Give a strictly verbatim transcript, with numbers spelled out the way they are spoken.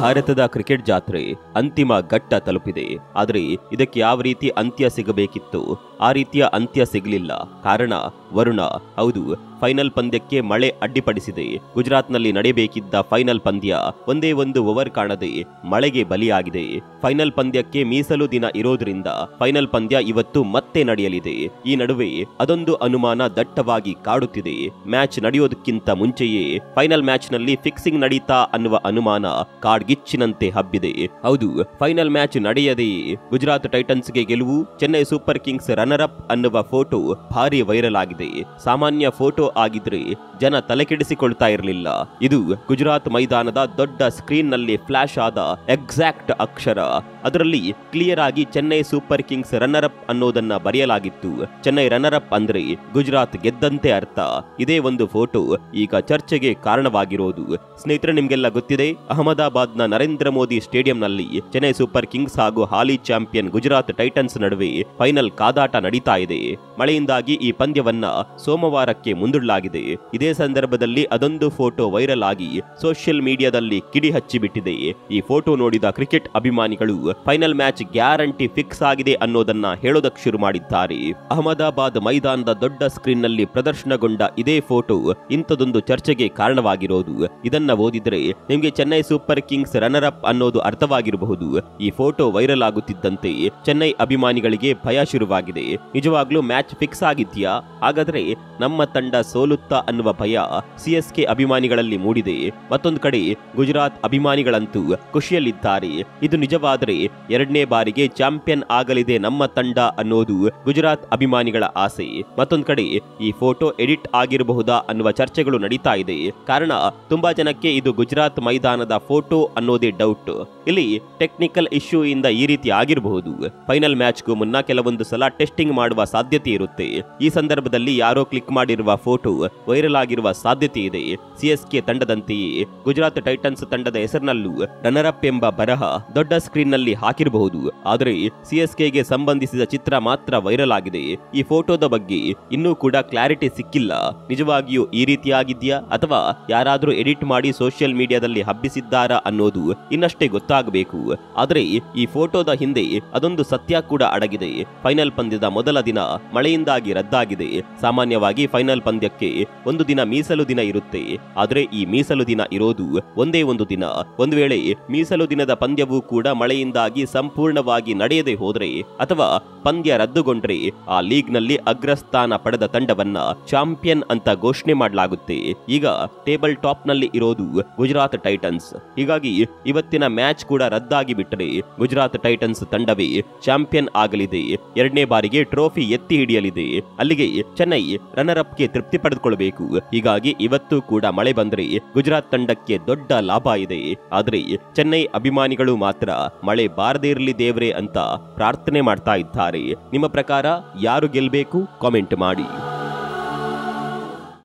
ಭಾರತದ ಕ್ರಿಕೆಟ್ ಜಾತ್ರೆ ಅಂತಿಮ ಘಟ್ಟ ತಲುಪಿದೆ. ಆದರೆ ಇದಕ್ಕೆ ಯಾವ ರೀತಿ ಅಂತ್ಯ ಸಿಗಬೇಕಿತ್ತು ಆ ರೀತಿಯ ಅಂತ್ಯ ಸಿಗಲಿಲ್ಲ. ಕಾರಣ ವರುಣ. ಹೌದು, ಫೈನಲ್ ಪಂದ್ಯಕ್ಕೆ ಮಳೆ ಅಡ್ಡಿಪಡಿಸಿದೆ. ಗುಜರಾತ್ನಲ್ಲಿ ನಡೆಯಬೇಕಿದ್ದ ಫೈನಲ್ ಪಂದ್ಯ ಒಂದೇ ಒಂದು ಓವರ್ ಕಾಣದೆ ಮಳೆಗೆ ಬಲಿಯಾಗಿದೆ. ಫೈನಲ್ ಪಂದ್ಯಕ್ಕೆ ಮೀಸಲು ದಿನ ಇರೋದ್ರಿಂದ ಫೈನಲ್ ಪಂದ್ಯ ಇವತ್ತು ಮತ್ತೆ ನಡೆಯಲಿದೆ. ಈ ನಡುವೆ ಅದೊಂದು ಅನುಮಾನ ದಟ್ಟವಾಗಿ ಕಾಡುತ್ತಿದೆ. ಮ್ಯಾಚ್ ನಡೆಯೋದಕ್ಕಿಂತ ಮುಂಚೆಯೇ ಫೈನಲ್ ಮ್ಯಾಚ್ ನಲ್ಲಿ ಫಿಕ್ಸಿಂಗ್ ನಡೀತಾ ಅನ್ನುವ ಅನುಮಾನ ಕಾಡ್ಗಿಚ್ಚಿನಂತೆ ಹಬ್ಬಿದೆ. ಹೌದು, ಫೈನಲ್ ಮ್ಯಾಚ್ ನಡೆಯದೆಯೇ ಗುಜರಾತ್ ಟೈಟನ್ಸ್ಗೆ ಗೆಲುವು, Chennai Super Kings runner up ಅನ್ನುವ ಫೋಟೋ ಭಾರಿ ವೈರಲ್ ಆಗಿದೆ. ಸಾಮಾನ್ಯ ಫೋಟೋ ಆಗಿದ್ರೆ ಜನ ತಲೆಕೆಡಿಸಿಕೊಳ್ತಾ ಇರಲಿಲ್ಲ. ಇದು ಗುಜರಾತ್ ಮೈದಾನದ ದೊಡ್ಡ ಸ್ಕ್ರೀನ್ ನಲ್ಲಿ ಫ್ಲಾಶ್ ಆದ ಎಕ್ಸಾಕ್ಟ್ ಅಕ್ಷರ. ಅದರಲ್ಲಿ ಕ್ಲಿಯರ್ ಆಗಿ Chennai Super Kings runner up ಅನ್ನೋದನ್ನ ಬರೆಯಲಾಗಿತ್ತು. ಚೆನ್ನೈ ರನ್ನರ್ ಅಪ್ ಅಂದ್ರೆ ಗುಜರಾತ್ ಗೆದ್ದಂತೆ ಅರ್ಥ. ಇದೇ ಒಂದು ಫೋಟೋ ಈಗ ಚರ್ಚೆಗೆ ಕಾರಣವಾಗಿರೋದು. ಸ್ನೇಹಿತರೆ, ನಿಮ್ಗೆಲ್ಲ ಗೊತ್ತಿದೆ, ಅಹಮದಾಬಾದ್ ನ ನರೇಂದ್ರ ಮೋದಿ ಸ್ಟೇಡಿಯಂ ನಲ್ಲಿ ಚೆನ್ನೈ ಸೂಪರ್ ಕಿಂಗ್ಸ್ ಹಾಗೂ ಹಾಲಿ ಚಾಂಪಿಯನ್ ಗುಜರಾತ್ ಟೈಟನ್ಸ್ ನಡುವೆ ಫೈನಲ್ ಕಾದಾಟ ನಡೀತಾ ಇದೆ. ಮಳೆಯಿಂದಾಗಿ ಈ ಪಂದ್ಯವನ್ನ ಸೋಮವಾರಕ್ಕೆ ಮುಂದೂಡಲಾಗಿದೆ. ಇದೇ ಸಂದರ್ಭದಲ್ಲಿ ಅದೊಂದು ಫೋಟೋ ವೈರಲ್ ಆಗಿ ಸೋಷಿಯಲ್ ಮೀಡಿಯಾದಲ್ಲಿ ಕಿಡಿ ಹಚ್ಚಿಬಿಟ್ಟಿದೆ. ಈ ಫೋಟೋ ನೋಡಿದ ಕ್ರಿಕೆಟ್ ಅಭಿಮಾನಿಗಳು ಫೈನಲ್ ಮ್ಯಾಚ್ ಗ್ಯಾರಂಟಿ ಫಿಕ್ಸ್ ಆಗಿದೆ ಅನ್ನೋದನ್ನ ಹೇಳೋದಕ್ಕೆ ಶುರು ಮಾಡಿದ್ದಾರೆ. ಅಹಮದಾಬಾದ್ ಮೈದಾನದ ದೊಡ್ಡ ಸ್ಕ್ರೀನ್ ನಲ್ಲಿ ಪ್ರದರ್ಶನಗೊಂಡ ಇದೇ ಫೋಟೋ ಇಂಥದೊಂದು ಚರ್ಚೆಗೆ ಕಾರಣವಾಗಿರೋದು. ಇದನ್ನ ಓದಿದ್ರೆ ನಿಮ್ಗೆ Chennai Super Kings runner up ಅನ್ನೋದು ಅರ್ಥವಾಗಿರಬಹುದು. ಈ ಫೋಟೋ ವೈರಲ್ ಆಗುತ್ತಿದ್ದಂತೆ ಚೆನ್ನೈ ಅಭಿಮಾನಿಗಳಿಗೆ ಭಯ ಶುರುವಾಗಿದೆ. ನಿಜವಾಗ್ಲೂ ಮ್ಯಾಚ್ ಫಿಕ್ಸ್ ಆಗಿದ್ಯಾ? ಹಾಗಾದ್ರೆ ನಮ್ಮ ತಂಡ ಸೋಲುತ್ತಾ ಅನ್ನುವ ಭಯ ಸಿಎಸ್ಕೆ ಅಭಿಮಾನಿಗಳಲ್ಲಿ ಮೂಡಿದೆ. ಮತ್ತೊಂದು ಕಡೆ ಗುಜರಾತ್ ಅಭಿಮಾನಿಗಳಂತೂ ಖುಷಿಯಲ್ಲಿದ್ದಾರೆ. ಇದು ನಿಜವಾದರೆ ಎರಡನೇ ಬಾರಿಗೆ ಚಾಂಪಿಯನ್ ಆಗಲಿದೆ ನಮ್ಮ ತಂಡ ಅನ್ನೋದು ಗುಜರಾತ್ ಅಭಿಮಾನಿಗಳ ಆಸೆ. ಮತ್ತೊಂದು ಕಡೆ ಈ ಫೋಟೋ ಎಡಿಟ್ ಆಗಿರಬಹುದಾ ಅನ್ನುವ ಚರ್ಚೆಗಳು ನಡೀತಾ ಇದೆ. ಕಾರಣ ತುಂಬಾ ಜನಕ್ಕೆ ಇದು ಗುಜರಾತ್ ಮೈದಾನದ ಫೋಟೋ ಅನ್ನೋದೇ ಡೌಟ್. ಇಲ್ಲಿ ಟೆಕ್ನಿಕಲ್ ಇಶ್ಯೂ ಇಂದ ಈ ರೀತಿ ಆಗಿರಬಹುದು. ಫೈನಲ್ ಮ್ಯಾಚ್ಗೂ ಮುನ್ನ ಕೆಲವೊಂದು ಸಲ ಟೆಸ್ಟಿಂಗ್ ಮಾಡುವ ಸಾಧ್ಯತೆ ಇರುತ್ತೆ. ಈ ಸಂದರ್ಭದಲ್ಲಿ ಯಾರೋ ಕ್ಲಿಕ್ ಮಾಡಿರುವ ಫೋಟೋ ವೈರಲ್ ಆಗಿರುವ ಸಾಧ್ಯತೆ ಇದೆ. ಸಿಎಸ್ಕೆ ತಂಡದಂತೆಯೇ ಗುಜರಾತ್ ಟೈಟನ್ಸ್ ತಂಡದ ಹೆಸರಿನಲ್ಲೂ ರನ್ನರ್ ಅಪ್ ಎಂಬ ಬರಹ ದೊಡ್ಡ ಸ್ಕ್ರೀನ್ ನಲ್ಲಿ ಹಾಕಿರಬಹುದು. ಆದರೆ ಸಿಎಸ್ಕೆಗೆ ಸಂಬಂಧಿಸಿದ ಚಿತ್ರ ಮಾತ್ರ ವೈರಲ್ ಆಗಿದೆ. ಈ ಫೋಟೋದ ಬಗ್ಗೆ ಇನ್ನೂ ಕೂಡ ಕ್ಲಾರಿಟಿ ಸಿಕ್ಕಿಲ್ಲ. ನಿಜವಾಗಿಯೂ ಈ ರೀತಿಯಾಗಿದ್ಯಾ ಅಥವಾ ಯಾರಾದ್ರೂ ಎಡಿಟ್ ಮಾಡಿ ಸೋಷಿಯಲ್ ಮೀಡಿಯಾದಲ್ಲಿ ಹಬ್ಬಿಸಿದ್ದಾರಾ ಅನ್ನೋದು ಇನ್ನಷ್ಟೇ ಗೊತ್ತಾಗಬೇಕು. ಆದರೆ ಈ ಫೋಟೋದ ಹಿಂದೆ ಅದೊಂದು ಸತ್ಯ ಕೂಡ ಅಡಗಿದೆ. ಫೈನಲ್ ಪಂದ್ಯದ ಮೊದಲ ದಿನ ಮಳೆಯಿಂದಾಗಿ ರದ್ದಾಗಿದೆ. ಸಾಮಾನ್ಯವಾಗಿ ಫೈನಲ್ ಪಂದ್ಯಕ್ಕೆ ಒಂದು ದಿನ ಮೀಸಲು ದಿನ ಇರುತ್ತೆ. ಆದರೆ ಈ ಮೀಸಲು ದಿನ ಇರೋದು ಒಂದೇ ಒಂದು ದಿನ. ಒಂದು ವೇಳೆ ಮೀಸಲು ದಿನದ ಪಂದ್ಯವೂ ಕೂಡ ಮಳೆಯಿಂದಾಗಿ ಸಂಪೂರ್ಣವಾಗಿ ನಡೆಯದೆ ಹೋದ್ರೆ ಅಥವಾ ಪಂದ್ಯ ರದ್ದುಗೊಂಡ್ರೆ ಆ ಲೀಗ್ ನಲ್ಲಿ ಅಗ್ರಸ್ಥಾನ ಪಡೆದ ತಂಡವನ್ನ ಚಾಂಪಿಯನ್ ಅಂತ ಘೋಷಣೆ ಮಾಡಲಾಗುತ್ತೆ. ಈಗ ಟೇಬಲ್ ಟಾಪ್ ನಲ್ಲಿ ಇರೋದು ಗುಜರಾತ್ ಟೈಟನ್ಸ್. ಹೀಗಾಗಿ ಇವತ್ತಿನ ಮ್ಯಾಚ್ ಕೂಡ ರದ್ದಾಗಿ ಬಿಟ್ಟರೆ ಗುಜರಾತ್ ಟೈಟನ್ಸ್ ತಂಡವೇ ಚಾಂಪಿಯನ್ ಆಗಲಿದೆ. ಎರಡನೇ ಬಾರಿಗೆ ಟ್ರೋಫಿ ಎತ್ತಿ ಹಿಡಿಯಲಿದೆ. ಅಲ್ಲಿಗೆ ಚೆನ್ನೈ ರನ್ನರ್ ಅಪ್ ಗೆ ತೃಪ್ತಿ ಪಡೆದುಕೊಳ್ಳಬೇಕು. ಹೀಗಾಗಿ ಇವತ್ತು ಕೂಡ ಮಳೆ ಬಂದ್ರೆ ಗುಜರಾತ್ ತಂಡಕ್ಕೆ ದೊಡ್ಡ ಲಾಭ ಇದೆ. ಆದ್ರೆ ಚೆನ್ನೈ ಅಭಿಮಾನಿಗಳು ಮಾತ್ರ ಮಳೆ ಬಾರದೇ ಇರಲಿ ದೇವ್ರೆ ಅಂತ ಪ್ರಾರ್ಥನೆ ಮಾಡ್ತಾ ಇದ್ದಾರೆ. ನಿಮ್ಮ ಪ್ರಕಾರ ಯಾರು ಗೆಲ್ಲಬೇಕು? ಕಾಮೆಂಟ್ ಮಾಡಿ.